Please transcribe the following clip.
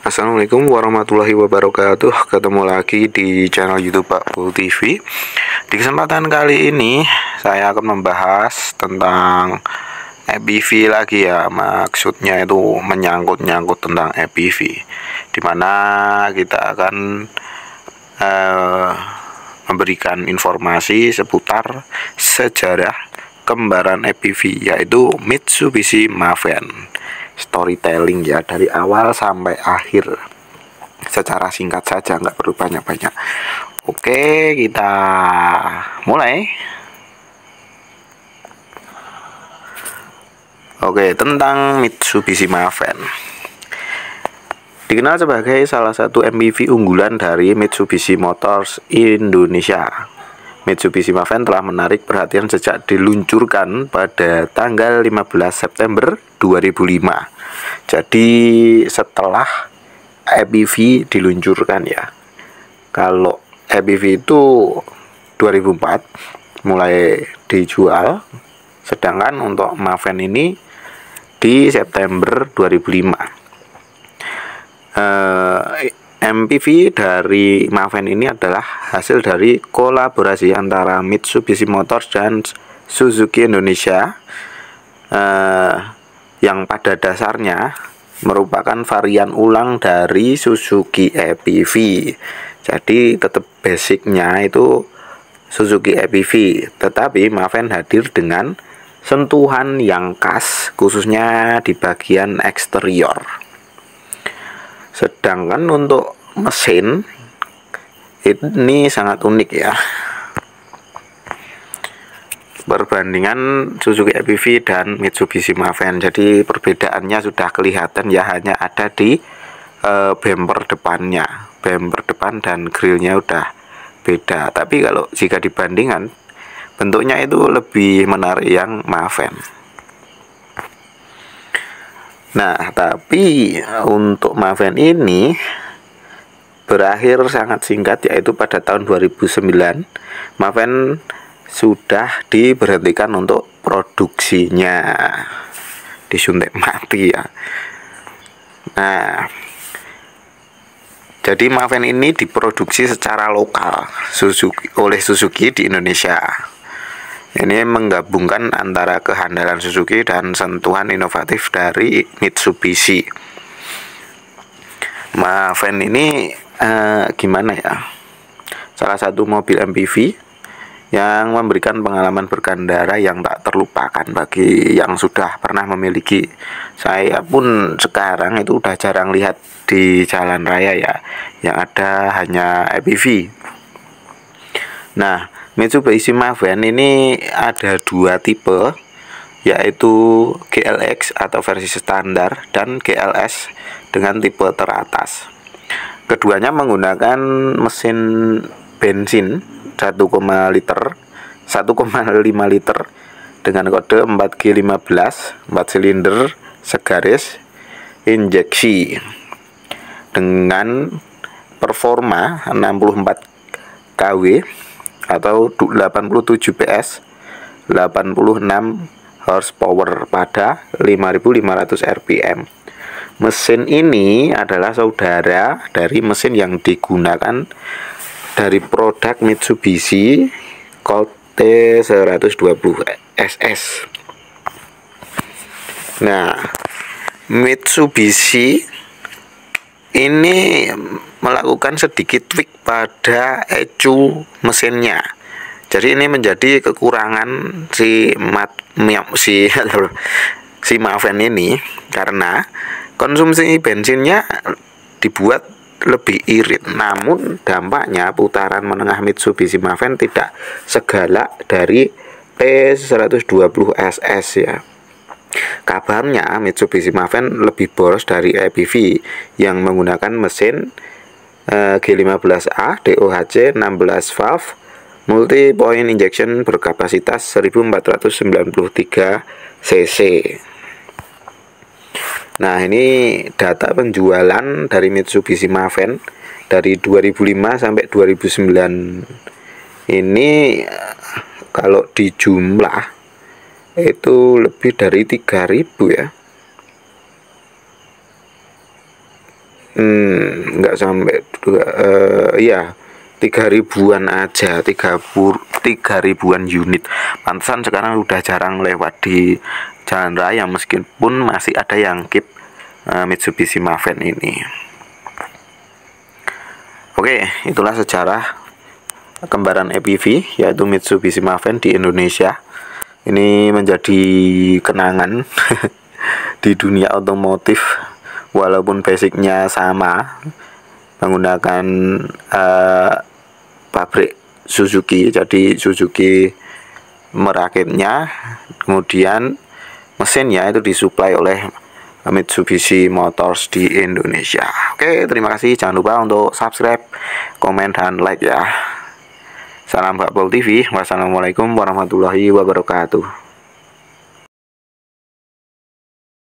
Assalamualaikum warahmatullahi wabarakatuh. Ketemu lagi di channel YouTube Pak Bul TV. Di kesempatan kali ini saya akan membahas tentang EPV lagi ya. Maksudnya itu menyangkut-nyangkut tentang EPV, dimana kita akan memberikan informasi seputar sejarah kembaran EPV, yaitu Mitsubishi Maven. Storytelling ya, dari awal sampai akhir secara singkat saja, nggak perlu banyak-banyak. Oke, kita mulai. Oke, tentang Mitsubishi Maven. Dikenal sebagai salah satu MPV unggulan dari Mitsubishi Motors Indonesia. Mitsubishi Maven telah menarik perhatian sejak diluncurkan pada tanggal 15 September 2005. Jadi setelah EPV diluncurkan ya. Kalau EPV itu 2004 mulai dijual, sedangkan untuk Maven ini di September 2005. MPV dari Maven ini adalah hasil dari kolaborasi antara Mitsubishi Motors dan Suzuki Indonesia, yang pada dasarnya merupakan varian ulang dari Suzuki EPV. Jadi tetap basicnya itu Suzuki EPV, tetapi Maven hadir dengan sentuhan yang khas, khususnya di bagian eksterior. Sedangkan untuk mesin ini sangat unik ya, perbandingan Suzuki EPV dan Mitsubishi Maven. Jadi perbedaannya sudah kelihatan ya, hanya ada di bumper depannya. Bumper depan dan grillnya udah beda. Tapi kalau jika dibandingkan, bentuknya itu lebih menarik yang Maven. Nah, tapi untuk Maven ini berakhir sangat singkat, yaitu pada tahun 2009 Maven sudah diberhentikan untuk produksinya, disuntik mati ya. Nah, jadi Maven ini diproduksi secara lokal oleh Suzuki di Indonesia. Ini menggabungkan antara kehandalan Suzuki dan sentuhan inovatif dari Mitsubishi. Maven ini gimana ya? Salah satu mobil MPV yang memberikan pengalaman berkendara yang tak terlupakan bagi yang sudah pernah memiliki. Saya pun sekarang itu udah jarang lihat di jalan raya ya, yang ada hanya EPV. Nah, Mitsubishi Maven ini ada dua tipe, yaitu GLX atau versi standar dan GLS dengan tipe teratas. Keduanya menggunakan mesin bensin 1,5 liter dengan kode 4G15, 4 silinder segaris injeksi dengan performa 64 kW atau 87 PS, 86 horsepower pada 5.500 rpm. Mesin ini adalah saudara dari mesin yang digunakan dari produk Mitsubishi Colt T120 SS. Nah, Mitsubishi ini melakukan sedikit tweak pada ECU mesinnya. Jadi ini menjadi kekurangan si Maven ini, karena konsumsi bensinnya dibuat lebih irit. Namun dampaknya putaran menengah Mitsubishi Maven tidak segalak dari T120 SS ya. Kabarnya Mitsubishi Maven lebih boros dari EPV yang menggunakan mesin G15A DOHC 16 valve multi point injection berkapasitas 1493 cc. Nah, ini data penjualan dari Mitsubishi Maven dari 2005 sampai 2009. Ini kalau dijumlah itu lebih dari 3.000 ya. nggak sampai ya 3.000-an aja, 3.000-an unit. Pantesan sekarang udah jarang lewat di jalan raya, meskipun masih ada yang keep Mitsubishi Maven ini. Oke, itulah sejarah kembaran EPV yaitu Mitsubishi Maven di Indonesia. Ini menjadi kenangan di dunia otomotif, walaupun basicnya sama, menggunakan pabrik Suzuki. Jadi Suzuki merakitnya, kemudian mesinnya itu disuplai oleh Mitsubishi Motors di Indonesia. Oke, terima kasih. Jangan lupa untuk subscribe, komen, dan like ya. Salam Bakpol TV. Wassalamualaikum warahmatullahi wabarakatuh.